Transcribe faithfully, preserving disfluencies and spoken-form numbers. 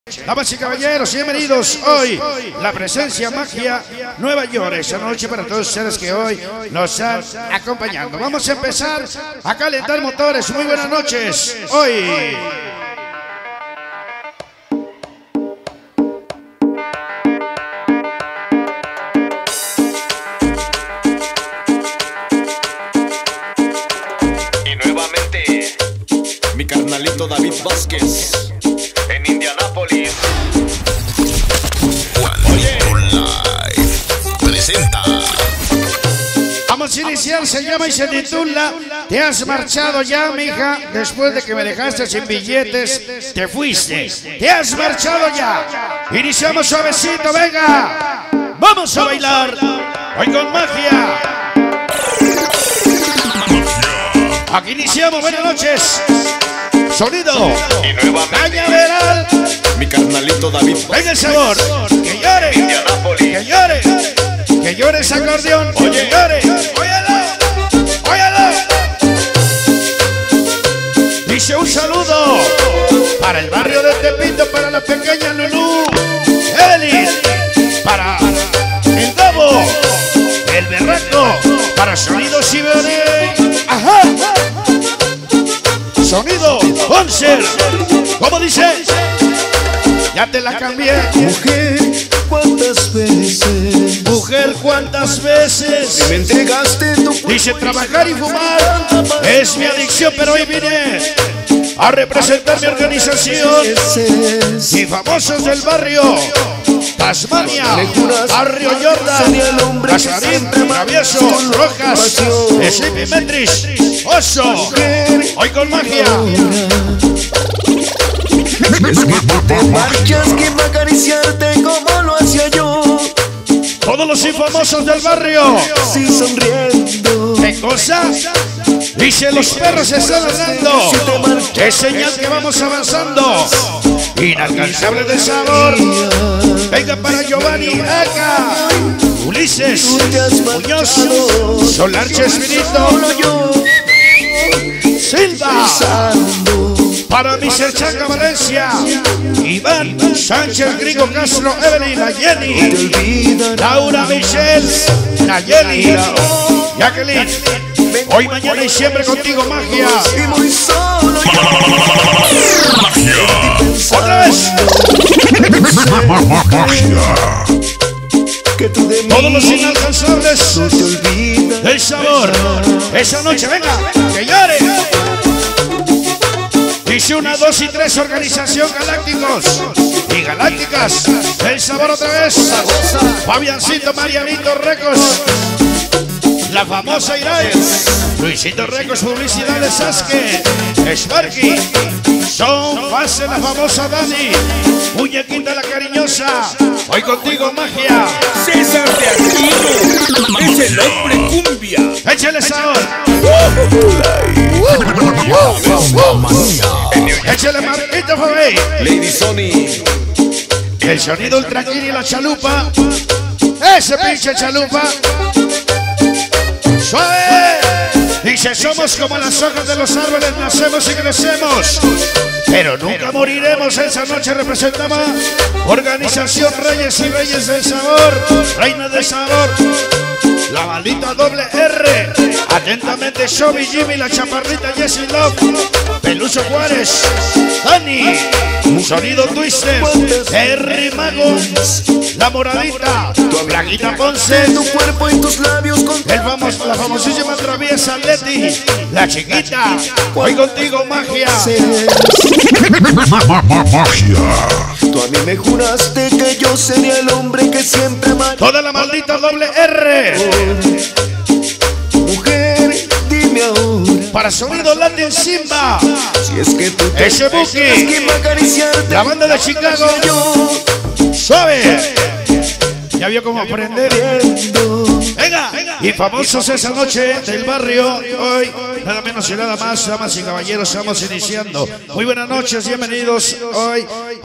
Damas y caballeros, bienvenidos hoy. La presencia magia Nueva York. Esta noche para todos ustedes que hoy nos están acompañando. Vamos a empezar a calentar motores. Muy buenas noches. Hoy. Y nuevamente, mi carnalito David Vázquez. En Indianápolis. Juanito Live presenta. Vamos a iniciar, se llama y se titula Te has marchado ya, mija. Después de que me dejaste sin billetes, te fuiste. Te has marchado ya. Iniciamos suavecito, venga. Vamos a bailar hoy con magia. Aquí iniciamos, buenas noches. Sonido Y nuevamente, cañaveral. mi carnalito David Vázquez. Venga el sabor. Que llore. Indianápolis. Que llore. Que llore ese acordeón. Que Oye. llore. Óyalo. Óyalo. Dice un saludo para el barrio de Tepito, para la pequeña Lulú, Evelyn, para el Gabo, el Berraco, para Sonido Ciberé. Ajá. Sonido Oncer. ¿Cómo dice? Ya te la cambié. Mujer, ¿cuántas veces Mujer, ¿cuántas veces? me entregaste tu Dice trabajar y fumar es mi adicción, pero hoy vine a representar mi organización veces? y famosos del barrio Tasmania, Barrio Jordan, Casarín, Travieso, Rojas, Sleepy Metris, Oso, hoy con magia. Es que tú te marchas, que me acariciarte como lo hacía yo, Todos los infamosos del barrio, sí sonriendo. ¿qué cosa? Dice los perros están ladrando, es señal que vamos avanzando. Inalcanzable de sabor. Venga para Giovanni, acá Ulises, Muñoz, Solar Chespirito, Solo yo Silva, pensando para mister Chaca Valencia, Iván Sánchez, Grigo Castro, Evelyn, la te Jenny, olvidarás. Laura Michelle, Nayeli, Jacqueline. Hoy, mañana y siempre contigo, magia. Y muy solo yo Otra vez. que tú de mí Todos los inalcanzables no te olvidas. del sabor. Esa noche, venga, que llore. Dice una, dos y tres, Organización Galácticos y Galácticas. El sabor otra vez. Fabiancito, Marianito Recos. La famosa Irai. Luisito Recos, publicidades Sasuke. Sparky. Son Fase, la famosa Dani. Muñequita la cariñosa. Hoy contigo, magia. César de Aquino es el hombre cumbia. Échale sabor. Échale Marquito, joven. Lady Sony. El sonido ultra Kiri y la chalupa. Ese pinche chalupa. Suave. Dice, somos como las hojas de los árboles, nacemos y crecemos, pero nunca moriremos. Esa noche representamos Organización Reyes y Reyes del Sabor, Reina del Sabor, la maldita doble R. Atentamente, Shovy, Jimmy, la chaparrita, Jessie Love, Peluso Juárez, Dani, Sonido Twister, R Mago, la moradita, Blaguita Ponce, Tu cuerpo y tus labios con el famoso, la famosísima traviesa Leti, la chiquita. Hoy contigo, magia. Tú a mí me juraste que yo sería el hombre que siempre amaría. Toda la maldita doble R. Mujer, dime ahora Para Sonido Latin Simba, si es que tú te ese tienes Buki, que me acariciarte. la banda de Chicago. Yo Suave. Ya vio cómo aprender. viendo. Venga, y famosos esa noche del barrio. Hoy, nada menos y nada más, damas y caballeros, estamos iniciando. Muy buenas noches, bienvenidos hoy